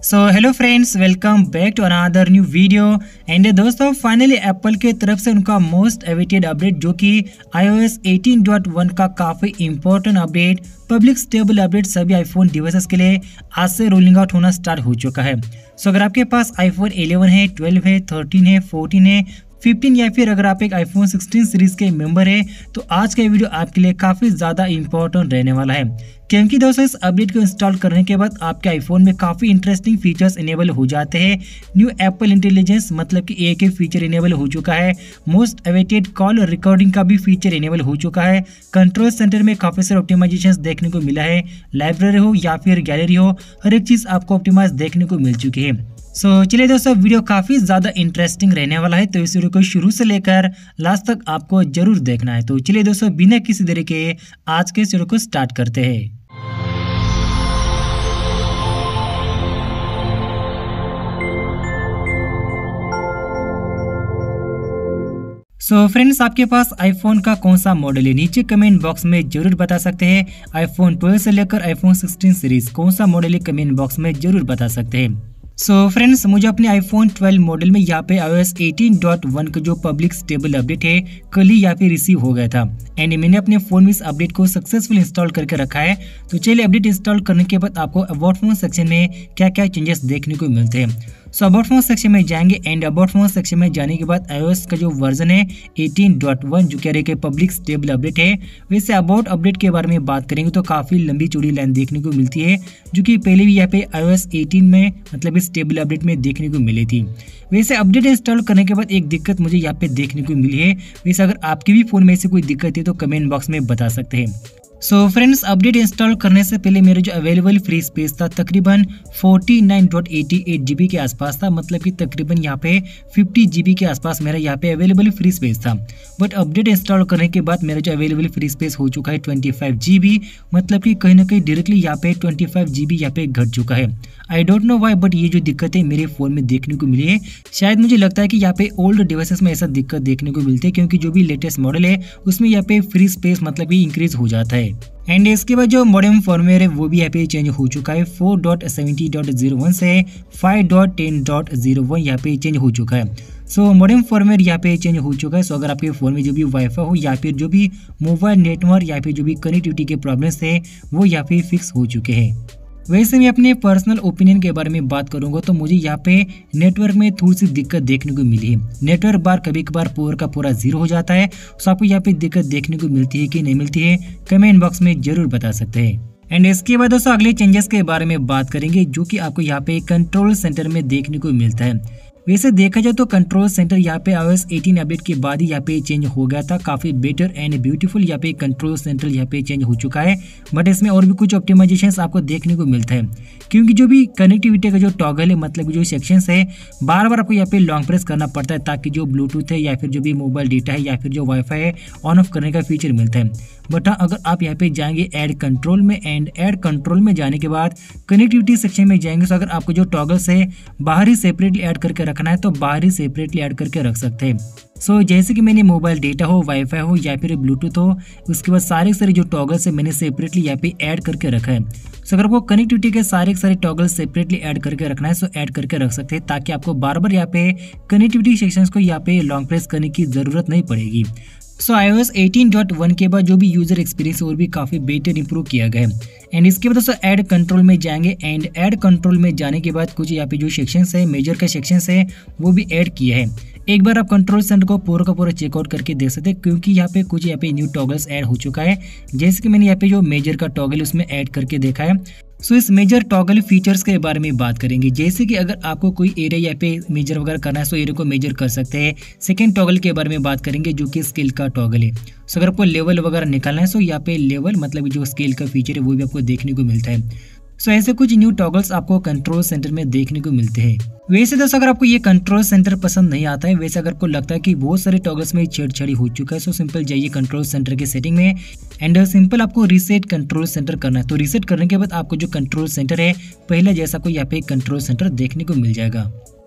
Hello friends, welcome back to another new video. And दोस्तों, finally Apple के तरफ से उनका मोस्ट अवेटेड अपडेट जो कि iOS 18.1 का काफी important update, public stable update सभी आईफोन डिवाइसेस के लिए आज से रोलिंग आउट होना स्टार्ट हो चुका है। अगर आपके पास आईफोन 11 है, 12 है, 13 है, 14 है, 15 या फिर अगर आप एक आईफोन 16 सीरीज के मेंबर है तो आज का वीडियो आपके लिए काफी ज्यादा इंपॉर्टेंट रहने वाला है, क्योंकि दोस्तों इस अपडेट को इंस्टॉल करने के बाद आपके आईफोन में काफी इंटरेस्टिंग फीचर्स इनेबल हो जाते हैं। न्यू एप्पल इंटेलिजेंस मतलब कि AI के फीचर इनेबल हो चुका है। मोस्ट अवेटेड कॉल रिकॉर्डिंग का भी फीचर इनेबल हो चुका है। कंट्रोल सेंटर में काफी सारे ऑप्टिमाइजेशन देखने को मिला है। लाइब्रेरी हो या फिर गैलरी हो, हर एक चीज आपको ऑप्टिमाइज देखने को मिल चुकी है। चलिए दोस्तों, वीडियो काफी ज्यादा इंटरेस्टिंग रहने वाला है, तो इस वीडियो को शुरू से लेकर लास्ट तक आपको जरूर देखना है। तो चलिए दोस्तों, बिना किसी देरी के आज के इस वीडियो को स्टार्ट करते हैं। फ्रेंड्स, आपके पास आईफोन का कौन सा मॉडल है, नीचे कमेंट बॉक्स में जरूर बता सकते हैं। आईफोन 12 से लेकर आईफोन 16 सीरीज कौन सा मॉडल है, कमेंट बॉक्स में जरूर बता सकते हैं। फ्रेंड्स, मुझे अपने आईफोन 12 मॉडल में यहाँ पे iOS 18.1 का जो पब्लिक स्टेबल अपडेट है कल ही यहाँ पे रिसीव हो गया था एंड मैंने अपने फोन में इस अपडेट को सक्सेसफुल इंस्टॉल करके रखा है। तो चलिए, अपडेट इंस्टॉल करने के बाद आपको अबाउट फोन सेक्शन में क्या क्या चेंजेस देखने को मिलते हैं। अबाउट फोन सेक्शन में जाएंगे एंड अबाउट फोन सेक्शन में जाने के बाद iOS का जो वर्जन है 18.1 जो कह रहे कि पब्लिक स्टेबल अपडेट है, वैसे अबाउट अपडेट के बारे में बात करेंगे तो काफी लंबी चौड़ी लाइन देखने को मिलती है, जो कि पहले भी यहाँ पे iOS 18 में मतलब स्टेबल अपडेट में देखने को मिली थी। वैसे अपडेट इंस्टॉल करने के बाद एक दिक्कत मुझे यहाँ पे देखने को मिली है। वैसे अगर आपके भी फोन में ऐसी कोई दिक्कत है तो कमेंट बॉक्स में बता सकते हैं। फ्रेंड्स, अपडेट इंस्टॉल करने से पहले मेरा जो अवेलेबल फ्री स्पेस था तकरीबन 49.88 GB के आसपास था, मतलब कि तकरीबन यहाँ पे 50 GB के आसपास मेरा यहाँ पे अवेलेबल फ्री स्पेस था। बट अपडेट इंस्टॉल करने के बाद मेरा जो अवेलेबल फ्री स्पेस हो चुका है 25 GB, मतलब कि कहीं ना कहीं डायरेक्टली यहाँ पे 25 GB यहाँ पे घट चुका है। I don't know why, but ये जो दिक्कत है मेरे फोन में देखने को मिली है। शायद मुझे लगता है कि यहाँ पे ओल्ड डिवाइसेस में ऐसा दिक्कत देखने को मिलती है, क्योंकि जो भी लेटेस्ट मॉडल है उसमें यहाँ पे फ्री स्पेस मतलब कि इंक्रीज हो जाता है। एंड इसके बाद जो मॉडेम फॉर्मवेयर है वो भी यहाँ पे चेंज हो चुका है। 4.70.01 से 5.10.01 यहाँ पे चेंज हो चुका है। मॉडेम फॉर्मवेयर यहाँ पे चेंज हो चुका है। अगर आपके फोन में जो भी वाईफाई हो या फिर जो भी मोबाइल नेटवर्क या फिर जो भी कनेक्टिविटी के प्रॉब्लम्स है वो यहाँ पे फिक्स हो चुके हैं। वैसे मैं अपने पर्सनल ओपिनियन के बारे में बात करूंगा तो मुझे यहाँ पे नेटवर्क में थोड़ी सी दिक्कत देखने को मिली है। नेटवर्क बार कभी कभार पूरा का पूरा 0 हो जाता है। आपको यहाँ पे दिक्कत देखने को मिलती है कि नहीं मिलती है, कमेंट बॉक्स में जरूर बता सकते हैं। एंड इसके बाद दोस्तों अगले चेंजेस के बारे में बात करेंगे, जो कि आपको यहाँ पे कंट्रोल सेंटर में देखने को मिलता है। वैसे देखा जाए तो कंट्रोल सेंटर यहाँ पे iOS 18 अपडेट के बाद ही यहाँ पे चेंज हो गया था। काफी बेटर एंड ब्यूटीफुल यहाँ पे कंट्रोल सेंटर यहाँ पे चेंज हो चुका है। बट इसमें और भी कुछ ऑप्टिमाइजेशंस आपको देखने को मिलता है, क्योंकि जो भी कनेक्टिविटी का जो टॉगल है मतलब जो सेक्शंस है बार बार आपको यहाँ पे लॉन्ग प्रेस करना पड़ता है, ताकि जो ब्लूटूथ है या फिर जो भी मोबाइल डेटा है या फिर जो वाईफाई है ऑन ऑफ करने का फीचर मिलता है। बट हाँ, अगर आप यहाँ पे जाएंगे ऐड कंट्रोल में एंड ऐड कंट्रोल में जाने के बाद कनेक्टिविटी सेक्शन में जाएंगे, तो अगर आपको जो टॉगल्स है बाहर ही सेपरेटली ऐड करके रखना है तो बाहर ही सेपरेटली ऐड करके रख सकते हैं। जैसे कि मैंने मोबाइल डेटा हो, वाईफाई हो या फिर ब्लूटूथ हो, उसके बाद सारे जो टॉगल्स है मैंने सेपरेटली यहाँ पे ऐड करके रखा है। अगर आपको कनेक्टिविटी के सारे टॉगल्स सेपरेटली ऐड करके रखना है तो ऐड करके रख सकते हैं, ताकि आपको बार बार यहाँ पे कनेक्टिविटी सेक्शंस को यहाँ पे लॉन्ग प्रेस करने की जरूरत नहीं पड़ेगी। iOS 18.1 के बाद जो भी यूजर एक्सपीरियंस और भी काफी बेटर इंप्रूव किया गया है। एंड इसके बाद दोस्तों ऐड कंट्रोल में जाएंगे एंड ऐड कंट्रोल में जाने के बाद कुछ यहाँ पे जो सेक्शंस है, मेजर का सेक्शंस है वो भी ऐड किया है। एक बार आप कंट्रोल सेंटर को पूरा का पूरा चेकआउट करके देख सकते हैं, क्योंकि यहाँ पे कुछ यहाँ पे न्यू टॉगल्स ऐड हो चुका है। जैसे कि मैंने यहाँ पे जो मेजर का टॉगल उसमें ऐड करके देखा है। इस मेजर टॉगल फीचर्स के बारे में बात करेंगे, जैसे कि अगर आपको कोई एरिया यहाँ पे मेजर वगैरह करना है तो एरिया को मेजर कर सकते हैं। सेकंड टॉगल के बारे में बात करेंगे, जो कि स्केल का टॉगल है। अगर आपको लेवल वगैरह निकालना है तो यहाँ पे लेवल मतलब जो स्केल का फीचर है वो भी आपको देखने को मिलता है। ऐसे कुछ न्यू टॉगल्स आपको कंट्रोल सेंटर में देखने को मिलते हैं। वैसे दोस्तों अगर आपको ये कंट्रोल सेंटर पसंद नहीं आता है, वैसे अगर आपको लगता है कि बहुत सारे टॉगल्स में छेड़छाड़ी हो चुका है, तो सिंपल जाइए कंट्रोल सेंटर के सेटिंग में एंड सिंपल आपको रीसेट कंट्रोल सेंटर करना है। तो रीसेट करने के बाद आपको जो कंट्रोल सेंटर है पहले जैसा कोई यहाँ पे कंट्रोल सेंटर देखने को मिल जाएगा।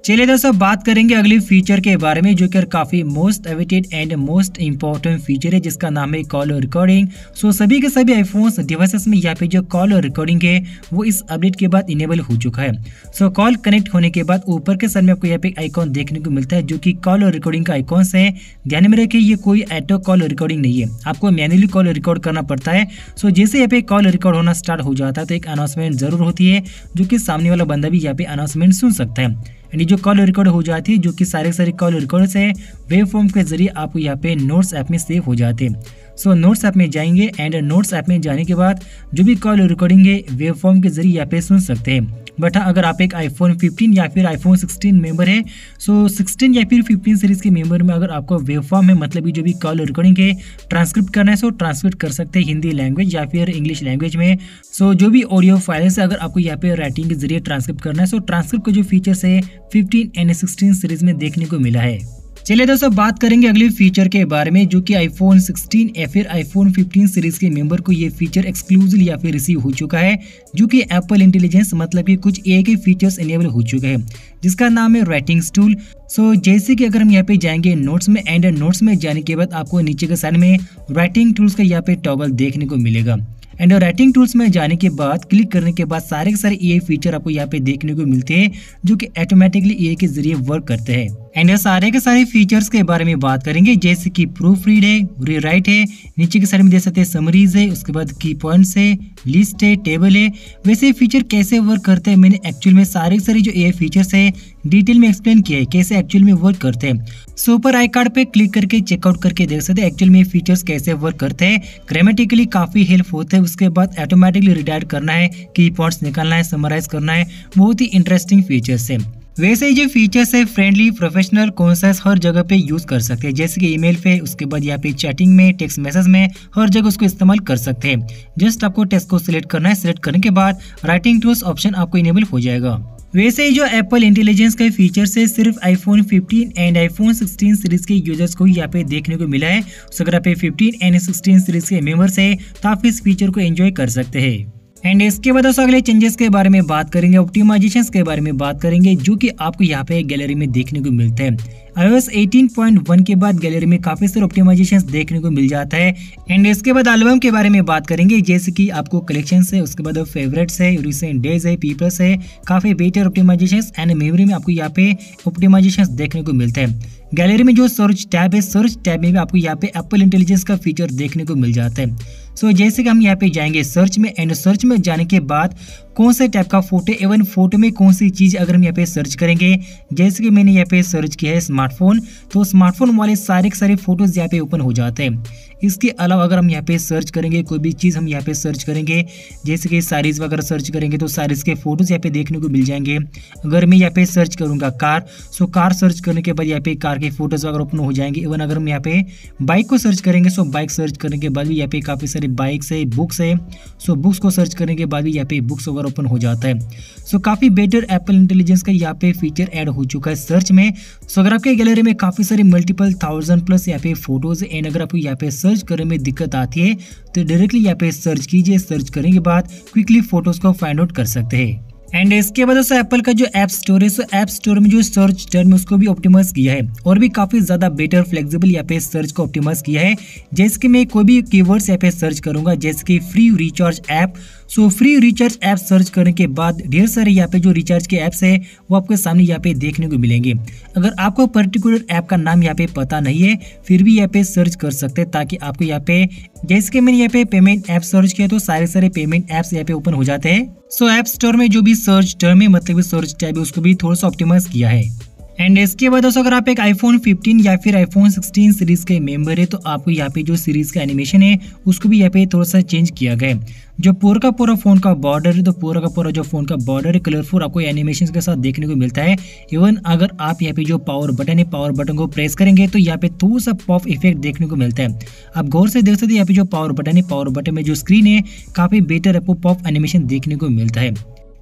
चलिए दोस्तों बात करेंगे अगले फीचर के बारे में, जो कि काफी most awaited and most important feature है, जिसका नाम है कॉल रिकॉर्डिंग। सो सभी के सभी आईफोन्स डिवाइसेस में यहाँ पे जो कॉल रिकॉर्डिंग है वो इस अपडेट के बाद इनेबल हो चुका है। सो कॉल कनेक्ट होने के बाद ऊपर के साइड में आपको यहाँ पे आइकॉन देखने को मिलता है, जो कि कॉल रिकॉर्डिंग का आइकॉन है। ध्यान में रखिए ये कोई ऑटो कॉल रिकॉर्डिंग नहीं है, आपको मैन्युअली कॉल रिकॉर्ड करना पड़ता है। सो जैसे यहाँ पे कॉल रिकॉर्ड होना स्टार्ट हो जाता है तो एक अनाउंसमेंट जरूर होती है, जो कि सामने वाला बंदा भी यहाँ पे अनाउंसमेंट सुन सकता है। यानी जो कॉल रिकॉर्ड हो जाती है, जो कि सारे कॉल रिकॉर्ड है वेब फॉर्म के जरिए आपको यहाँ पे नोट्स ऐप में सेव हो जाते हैं। सो नोट्स ऐप में जाएंगे एंड नोट्स ऐप में जाने के बाद जो भी कॉल रिकॉर्डिंग है वेब फॉर्म के जरिए यहाँ पे सुन सकते हैं। बट हाँ, अगर आप एक आईफोन 15 या फिर आईफोन 16 मेंबर है, सो 16 या फिर 15 सीरीज के मेंबर में अगर आपको वेब फॉर्म है, मतलब जो भी कॉल रिकॉर्डिंग है ट्रांसक्रिप्ट करना है, सो ट्रांसक्रिप्ट कर सकते हैं हिंदी लैंग्वेज या फिर इंग्लिश लैंग्वेज में। सो जो भी ऑडियो फाइल्स है अगर आपको यहाँ पे राइटिंग के जरिए ट्रांसक्रिप्ट करना है, सो ट्रांसक्रिप्ट का जो फीचर्स है 15 एंड 16 सीरीज में देखने को मिला है। चलिए दोस्तों बात करेंगे अगले फीचर के बारे में, जो कि आईफोन 16 या फिर आईफोन 15 सीरीज के मेंबर को ये फीचर एक्सक्लूसिव या फिर रिसीव हो चुका है, जो कि एप्पल इंटेलिजेंस मतलब कि कुछ एआई के फीचर्स इनेबल हो चुके हैं, जिसका नाम है राइटिंग्स टूल। सो जैसे कि अगर हम यहाँ पे जाएंगे नोट्स में एंड नोट्स में जाने के बाद आपको नीचे के साइड में राइटिंग टूल्स का यहाँ पे टॉगल देखने को मिलेगा। एंड राइटिंग टूल्स में जाने के बाद क्लिक करने के बाद सारे के सारे एआई फीचर आपको यहाँ पे देखने को मिलते हैं, जो कि ऑटोमेटिकली एआई के जरिए वर्क करते हैं। एंड सारे के सारे फीचर्स के बारे में बात करेंगे, जैसे कि प्रूफ रीड है, रीराइट है, नीचे के साइड में देख सकते हैं समरीज है, उसके बाद की पॉइंट्स है, लिस्ट है, टेबल है। वैसे फीचर कैसे वर्क करते हैं मैंने एक्चुअल में सारे जो एआई फीचर्स है डिटेल में एक्सप्लेन किया है, कैसे एक्चुअल में वर्क करते हैं। सो ऊपर आई कार्ड पे क्लिक करके चेकआउट करके देख सकते हैं एक्चुअल में फीचर्स कैसे वर्क करते हैं। ग्रामेटिकली काफी हेल्प होता है, उसके बाद ऑटोमेटिकली रिडायरेक्ट करना है, की पॉइंट्स निकालना है, समराइज करना है, बहुत ही इंटरेस्टिंग फीचर्स है। वैसे ही जो फीचर्स है फ्रेंडली, प्रोफेशनल, कॉन्शियस हर जगह पे यूज कर सकते हैं, जैसे कि ईमेल पे, उसके बाद यहाँ पे चैटिंग में, टेक्स्ट मैसेज में, हर जगह उसको इस्तेमाल कर सकते हैं। जस्ट आपको टेक्स्ट को सिलेक्ट करना है, सिलेक्ट करने के बाद राइटिंग टूल्स ऑप्शन आपको इनेबल हो जाएगा। वैसे ही जो एप्पल इंटेलिजेंस का फीचर्स है सिर्फ आईफोन 15 एंड आईफोन 16 सीरीज के यूजर्स को यहाँ पे देखने को मिला है। तो अगर आप 15 एंड 16 सीरीज के मेंबर्स है तो आप इस फीचर को एंजॉय कर सकते हैं। एंड इसके बाद अगले चेंजेस के बारे में बात करेंगे, ऑप्टिमाइजेशन के बारे में बात करेंगे, जो कि आपको यहाँ पे गैलरी में देखने को मिलता है। iOS 18.1 के बाद गैलरी में काफी सारे ऑप्टिमाइजेशन देखने को मिल जाता है। एंड इसके बाद एल्बम के बारे में बात करेंगे, जैसे कि आपको कलेक्शन है, उसके बाद फेवरेट्स है, रिसेंट डेज है, पीपल्स है, काफी बेटर ऑप्टिमाइजेशन एंड मेमोरी में आपको यहाँ पे ऑप्टिमाइजेशन देखने को मिलता है। गैलरी में जो सर्च टैब है, सर्च टैब में भी आपको यहाँ पे एप्पल इंटेलिजेंस का फीचर देखने को मिल जाता है। सो जैसे कि हम यहाँ पे जाएंगे सर्च में एंड सर्च में जाने के बाद कौन से टाइप का फोटो, एवन फोटो में कौन सी चीज अगर हम यहाँ पे सर्च करेंगे, जैसे कि मैंने यहाँ पे सर्च किया है स्मार्टफोन, तो स्मार्टफोन वाले सारे के सारे फोटोज यहाँ पे ओपन हो जाते हैं। इसके अलावा अगर हम यहाँ पे सर्च करेंगे कोई भी चीज, हम यहाँ पे सर्च करेंगे जैसे कि साड़ीज वगैरह सर्च करेंगे तो साड़ीज के फोटोज यहाँ पे देखने को मिल जाएंगे। अगर मैं यहाँ पे सर्च करूंगा कार, सो कार सर्च करने के बाद यहाँ पे कार के फोटोज वगैरह ओपन हो जाएंगे। इवन अगर हम यहाँ पे बाइक को सर्च करेंगे, सो बाइक सर्च करने के बाद भी यहाँ पे काफी सारे बाइक्स है, बुक्स है, सो बुक्स को सर्च करने के बाद भी यहाँ पे बुक्स वगैरह ओपन हो जाता है। सो काफी बेटर एप्पल इंटेलिजेंस का यहाँ पे फीचर ऐड हो चुका है सर्च में। सो अगर आपके गैलरी में काफी सारे मल्टीपल 1000+ यहाँ पे फोटोज है एंड अगर आपको यहाँ पे सर्च करने में दिक्कत आती है तो डायरेक्टली यहाँ पे सर्च कीजिए, सर्च करने के बाद क्विकली फोटोज को फाइंड आउट कर सकते हैं। एंड इसके बाद से एप्पल का जो ऐप स्टोर है, सो ऐप स्टोर में जो सर्च टर्म है उसको भी ऑप्टिमाइज किया है और भी काफी ज्यादा बेटर फ्लेक्सिबल यहाँ पे सर्च को ऑप्टिमाइज किया है। जैसे कि मैं कोई भी कीवर्ड्स यहाँ पे सर्च करूंगा, जैसे कि free recharge app, so free recharge app search करने के बाद ढेर सारे यहाँ पे जो रिचार्ज के ऐप्स है वो आपके सामने यहाँ पे देखने को मिलेंगे। अगर आपको पर्टिकुलर ऐप का नाम यहाँ पे पता नहीं है फिर भी यहाँ पे सर्च कर सकते हैं, ताकि आपको यहाँ पे, जैसे कि मैंने यहाँ पे पेमेंट ऐप सर्च किया तो सारे पेमेंट ऐप्स यहाँ पे ओपन हो जाते हैं। सो ऐप स्टोर में जो भी सर्च टर्म है, मतलब सर्च टैब है, उसको भी थोड़ा सा ऑप्टिमाइज किया है। एंड इसके बाद दोस्तों अगर आप एक आईफोन 15 या फिर आईफोन 16 सीरीज के मेंबर है तो आपको यहाँ पे जो सीरीज का एनिमेशन है उसको भी यहाँ पे थोड़ा सा चेंज किया गया है। जो पूरा का पूरा फोन का बॉर्डर है, तो पूरा का पूरा जो फोन का बॉर्डर है कलरफुल आपको एनिमेशन के साथ देखने को मिलता है। इवन अगर आप यहाँ पे जो पावर बटन है, पावर बटन को प्रेस करेंगे तो यहाँ पे थोड़ा सा पॉप इफेक्ट देखने को मिलता है। आप गौर से देख सकते हैं यहाँ पे जो पावर बटन है, पावर बटन में जो स्क्रीन है काफी बेटर आपको पॉप एनिमेशन देखने को मिलता है।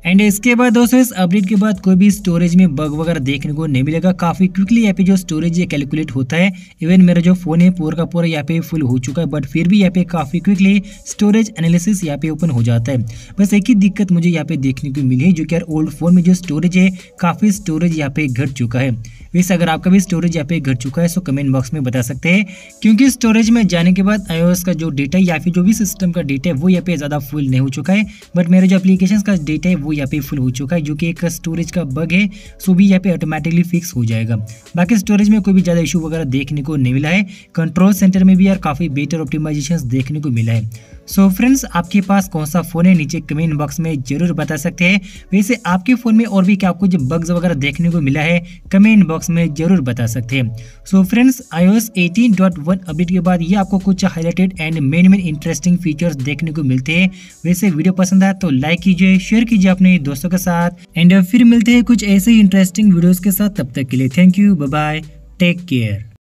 एंड इसके बाद दोस्तों इस अपडेट के बाद कोई भी स्टोरेज में बग वगैरह देखने को नहीं मिलेगा। काफी क्विकली यहाँ पे जो स्टोरेज ये कैलकुलेट होता है। इवन मेरा जो फोन है पूरा का पूरा यहाँ पे फुल हो चुका है, बट फिर भी यहाँ पे काफी क्विकली स्टोरेज एनालिसिस यहाँ पे ओपन हो जाता है। बस एक ही दिक्कत मुझे यहाँ पे देखने को मिली है, जो कि यार ओल्ड फोन में जो स्टोरेज है काफी स्टोरेज यहाँ पे घट चुका है। वैसे अगर आपका भी स्टोरेज यहाँ पे घट चुका है तो कमेंट बॉक्स में बता सकते हैं, क्योंकि स्टोरेज में जाने के बाद iOS का जो डेटा या फिर जो भी सिस्टम का डेटा है वो यहाँ पे ज्यादा फुल नहीं हो चुका है, बट मेरे जो एप्लीकेशन का डेटा है वो यहाँ पे फुल हो चुका है, जो कि एक स्टोरेज का बग है। सो भी यहाँ पे ऑटोमेटिकली फिक्स हो जाएगा। बाकी स्टोरेज में कोई भी ज्यादा इशू वगैरह देखने को नहीं मिला है। कंट्रोल सेंटर में भी यार काफी बेटर ऑप्टिमाइजेशन देखने को मिला है। सो फ्रेंड्स, आपके पास कौन सा फोन है नीचे कमेंट बॉक्स में जरूर बता सकते हैं। वैसे आपके फोन में और भी क्या कुछ बग्स वगैरह देखने को मिला है कमेंट बॉक्स में जरूर बता सकते हैं। सो फ्रेंड्स, iOS 18.1 अपडेट के बाद ये आपको कुछ highlighted and main interesting features देखने को मिलते हैं। वैसे वीडियो पसंद आए तो लाइक कीजिए, शेयर कीजिए अपने दोस्तों के साथ, एंड फिर मिलते हैं कुछ ऐसे इंटरेस्टिंग वीडियोस के साथ। तब तक के लिए thank you, bye bye, take care.